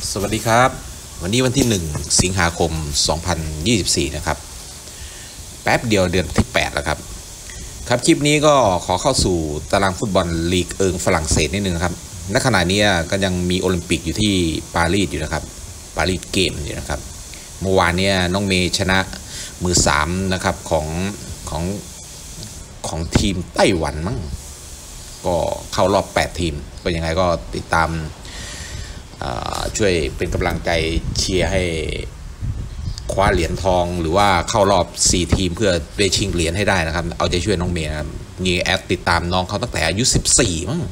สวัสดีครับวันนี้วันที่1สิงหาคม2024นะครับแป๊บเดียวเดือนที่8แล้วครับครับคลิปนี้ก็ขอเข้าสู่ตารางฟุตบอลลีกฝรั่งเศสนิดนึงครับณขณะนี้ก็ยังมีโอลิมปิกอยู่ที่ปารีสอยู่นะครับปารีสเกมอยู่นะครับเมื่อวานนี้น้องเมย์ชนะมือ3นะครับของทีมไต้หวันมั้งก็เข้ารอบ8ทีมก็ยังไงก็ติดตามช่วยเป็นกำลังใจเชียร์ให้คว้าเหรียญทองหรือว่าเข้ารอบ4ทีมเพื่อไปชิงเหรียญให้ได้นะครับเอาใจช่วยน้องเมย์นะครับมีแอดติดตามน้องเขาตั้งแต่อายุ14มั้ง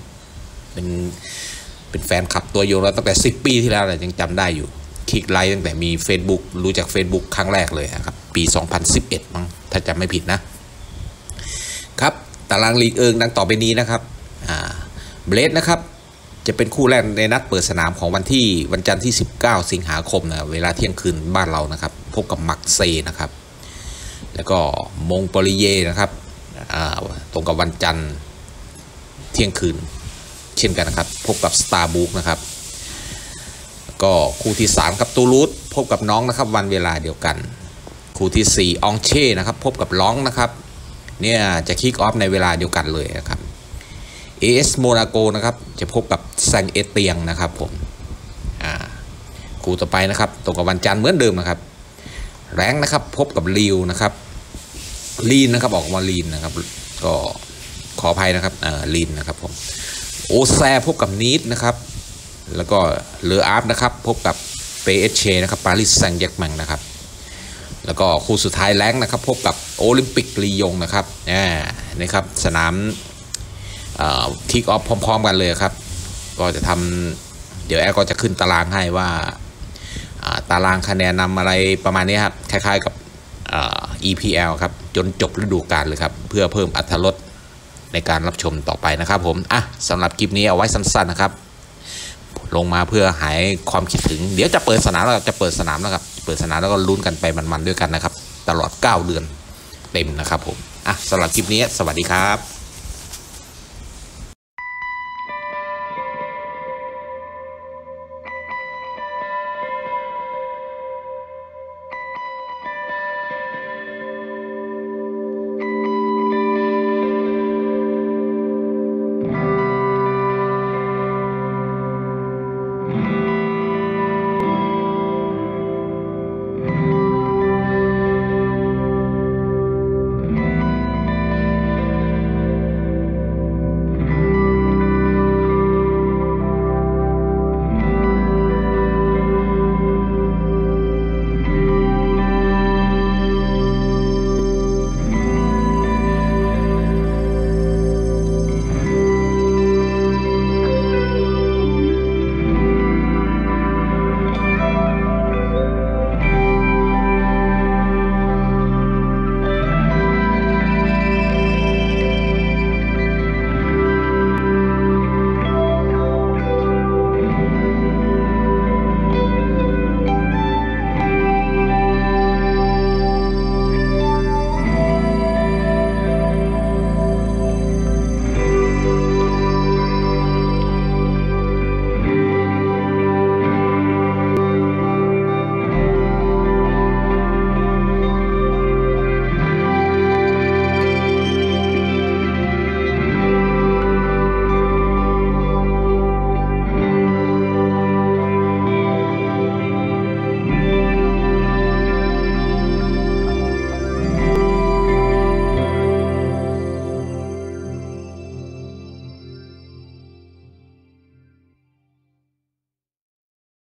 เป็นแฟนคลับตัวยงแล้วตั้งแต่10ปีที่แล้วยังจำได้อยู่คลิกไลค์ตั้งแต่มี Facebook รู้จัก Facebook ครั้งแรกเลยครับปี2011มั้งถ้าจำไม่ผิดนะครับตารางลีกดังต่อไปนี้นะครับเบรดนะครับจะเป็นคู่แรกในนัดเปิดสนามของวันจันทร์ที่19สิงหาคมนะเวลาเที่ยงคืนบ้านเรานะครับพบกับมักเซนะครับแล้วก็มงโปลีเยนะครับตรงกับวันจันทร์เที่ยงคืนเช่นกันนะครับพบกับสตาร์บุกนะครับก็คู่ที่3ครับตูลูสพบกับน้องนะครับวันเวลาเดียวกันคู่ที่4องเช่นะครับพบกับล้องนะครับเนี่ยจะคิกออฟในเวลาเดียวกันเลยนะครับAS โมนาโกนะครับจะพบกับแซงเอเตียงนะครับผมคู่ต่อไปนะครับตรงกับวันจันทร์เหมือนเดิมนะครับแรงนะครับพบกับลิวนะครับลีนนะครับออกมาลีนนะครับก็ขออภัยนะครับลีนนะครับผมโอแซพบกับนีดนะครับแล้วก็เลออาร์ฟนะครับพบกับเปเอชเชนะครับปารีสแซงต์แยร์แมงนะครับแล้วก็คู่สุดท้ายแรงนะครับพบกับโอลิมปิกลียงนะครับนะครับสนามคิกออฟพร้อมๆกันเลยครับก็จะทำเดี๋ยวแอร์ก็จะขึ้นตารางให้ว่าตารางคะแนนนำอะไรประมาณนี้ครับคล้ายๆกับEPL ครับจนจบฤดูกาลเลยครับเพื่อเพิ่มอรรถรสในการรับชมต่อไปนะครับผมสำหรับคลิปนี้เอาไว้สั้นๆนะครับลงมาเพื่อหายความคิดถึงเดี๋ยวจะเปิดสนามแล้วจะเปิดสนามแล้วครับเปิดสนามแล้วก็ลุ้นกันไปมันๆด้วยกันนะครับตลอด9เดือนเต็มนะครับผมสำหรับคลิปนี้สวัสดีครับ